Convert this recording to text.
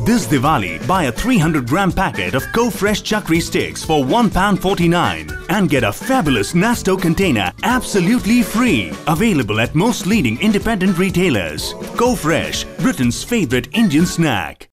This Diwali, buy a 300-gram packet of Cofresh chakri sticks for £1.49 and get a fabulous Nasto container absolutely free. Available at most leading independent retailers. Cofresh, Britain's favorite Indian snack.